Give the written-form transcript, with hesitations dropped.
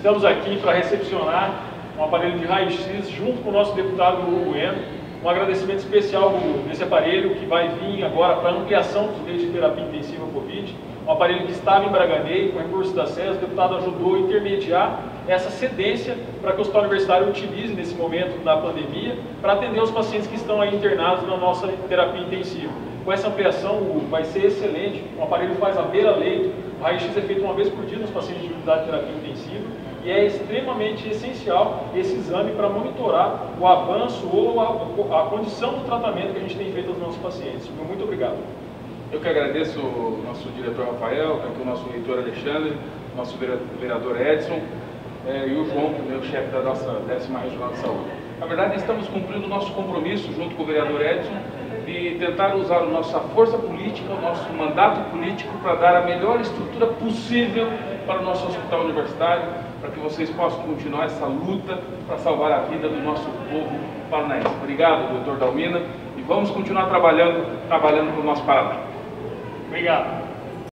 Estamos aqui para recepcionar um aparelho de raio-x junto com o nosso deputado Hugo Bueno. Um agradecimento especial nesse aparelho que vai vir agora para ampliação dos leitos de terapia intensiva Covid. Um aparelho que estava em Braganey, com recursos da SES, o deputado ajudou a intermediar essa cedência para que o hospital universitário utilize nesse momento da pandemia para atender os pacientes que estão aí internados na nossa terapia intensiva. Com essa ampliação vai ser excelente, o aparelho faz a beira-leito, o raio-x é feito uma vez por dia nos pacientes de unidade de terapia intensiva e é extremamente essencial esse exame para monitorar o avanço ou a condição do tratamento que a gente tem feito aos nossos pacientes. Muito obrigado. Eu que agradeço o nosso diretor Rafael, aqui o nosso reitor Alexandre, nosso vereador Edson e o João, que é o chefe da nossa 10ª Regional de Saúde. Na verdade, estamos cumprindo o nosso compromisso junto com o vereador Edson de tentar usar a nossa força política, o nosso mandato político para dar a melhor estrutura possível para o nosso hospital universitário, para que vocês possam continuar essa luta para salvar a vida do nosso povo paranaense. Obrigado, doutor Dalmina, e vamos continuar trabalhando para o nosso Paraná. Obrigado.